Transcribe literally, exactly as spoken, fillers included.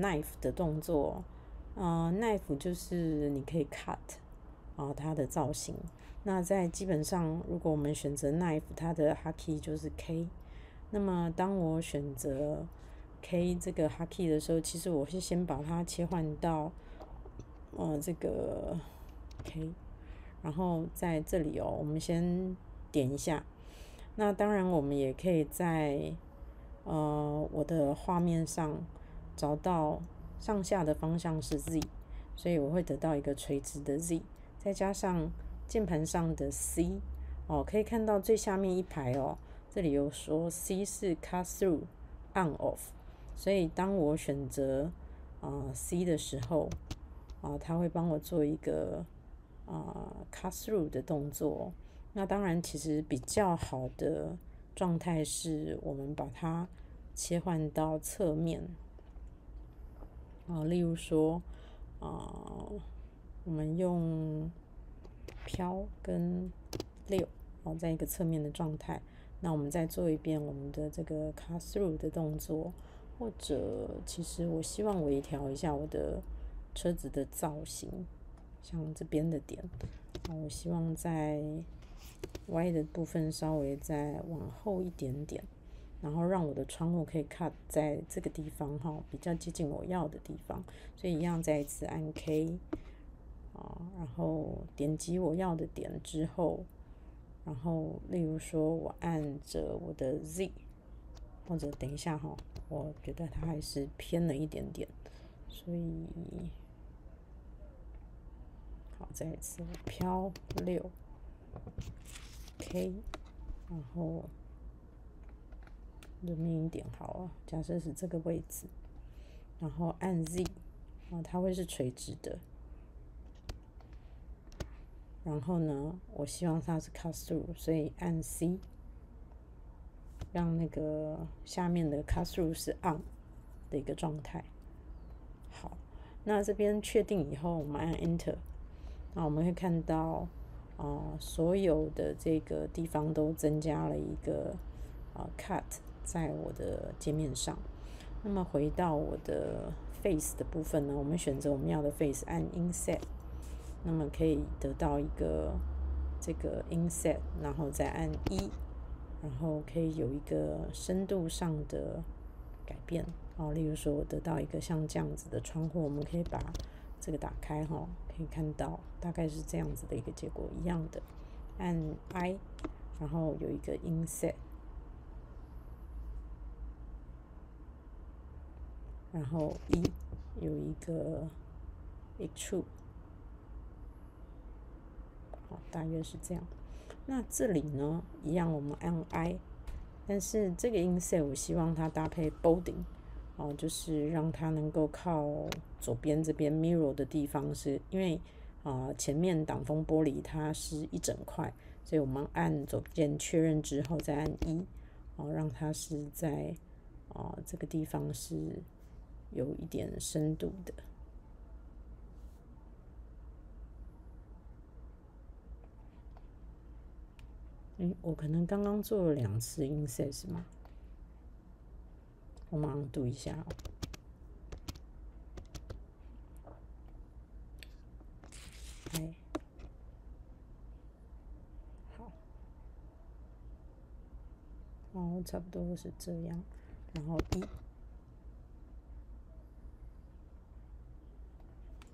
knife 的动作，呃 ，knife 就是你可以 cut 啊、呃、它的造型。那在基本上，如果我们选择 knife， 它的 hotkey 就是 K。那么当我选择 K 这个 hotkey 的时候，其实我是先把它切换到呃这个 K， 然后在这里哦，我们先点一下。那当然，我们也可以在呃我的画面上找到上下的方向是 Z， 所以我会得到一个垂直的 Z， 再加上键盘上的 C 哦，可以看到最下面一排哦，这里有说 C 是 cut through on off， 所以当我选择呃 C 的时候啊、呃，它会帮我做一个啊、呃、cut through 的动作。那当然，其实比较好的状态是我们把它切换到侧面啊、呃，例如说啊、呃，我们用飘跟六哦，在一个侧面的状态。那我们再做一遍我们的这个 cut through 的动作，或者其实我希望微调一下我的车子的造型，像这边的点，我希望在 Y 的部分稍微再往后一点点，然后让我的窗户可以 cut 在这个地方哈，比较接近我要的地方。所以一样再一次按 K 啊，然后点击我要的点之后，然后例如说我按着我的 Z， 或者等一下哈，我觉得它还是偏了一点点，所以好，再一次飘六 K， 然后人面一点好了，假设是这个位置，然后按 Z， 啊，它会是垂直的。然后呢，我希望它是 cut through， 所以按 C， 让那个下面的 cut through 是 on 的一个状态。好，那这边确定以后，我们按 Enter， 那我们会看到，呃，所有的这个地方都增加了一个呃 cut 在我的界面上。那么回到我的 face 的部分呢，我们选择我们要的 face， 按 Inset。那么可以得到一个这个 inset， 然后再按一，然后可以有一个深度上的改变哦。例如说，我得到一个像这样子的窗户，我们可以把这个打开哈、哦，可以看到大概是这样子的一个结果，一样的。按 I， 然后有一个 inset， 然后一有一个 extrude。好，大约是这样。那这里呢，一样我们按 I， 但是这个 inset 我希望它搭配 bolding， 哦，就是让它能够靠左边这边 mirror 的地方是，因为啊、呃、前面挡风玻璃它是一整块，所以我们按左键确认之后再按一，哦，让它是在啊、呃、这个地方是有一点深度的。诶，我可能刚刚做了两次 inset 是吗？我马上读一下哦。哎，好，哦，差不多是这样。然后一，